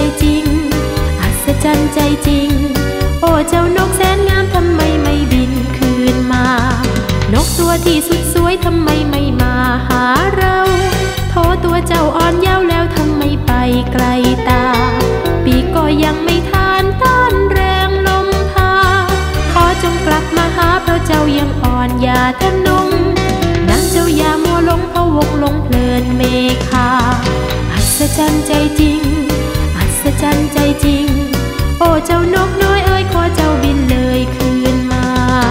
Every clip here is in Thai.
จริงอัศจรรย์ใจจริงโอ้เจ้านกแสนงามทำไมไม่บินคืนมานกตัวที่สุดสวยทำไมไม่มาหาเราโทตัวเจ้าอ่อนเยาว์แล้วทำไมไปไกลตาปีกก็ยังไม่ทานต้านแรงลมพาขอจงกลับมาหาเพราะเจ้ายังอ่อนอย่าทะนงนักเจ้าอย่ามัวหลงพะวงหลงเพลินเมฆาอัศจรรย์ใจจริงอัศจรรย์ใจจริงโอ้เจ้านกน้อยเอ้ยขอเจ้าบินเลยคืนมา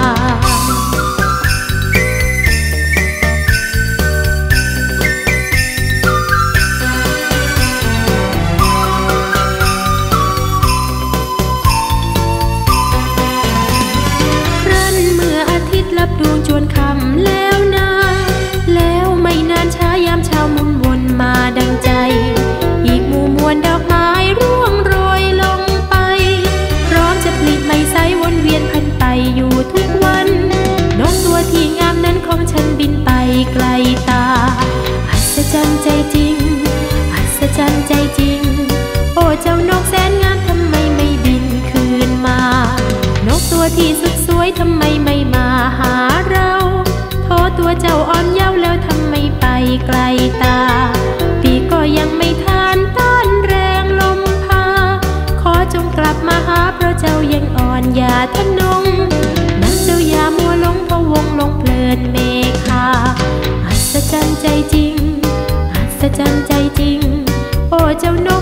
รับดวงจวนคำแล้วนาแล้วไม่นานช้ายามเช้ามุนวนมาดังใจอีกหมู่มวลดอกไม้ร่วงโรยลงไปพร้อมจะผลิไม่ใสวนเวียนพันไปอยู่ทุกวันนกตัวที่งามนั้นของฉันบินไปไกลตาอัศจรรย์ใจจริงอัศจรรย์ใจจริงโอ้เจ้านกแสนงามทำไมไม่บินคืนมานกตัวที่สุดสวยทำไมไม่มาหาเราโทตัวเจ้าอ่อนเยาว์แล้วทำไมไปไกลตาปีก็ยังไม่ทานต้านแรงลมพาขอจงกลับมาหาเพราะเจ้ายังอ่อนอย่าทะนงนักเจ้าอย่ามัวหลงพะวงหลงเพลินเมฆาอัศจรรย์ใจจริงอัศจรรย์ใจจริงโอ้เจ้านก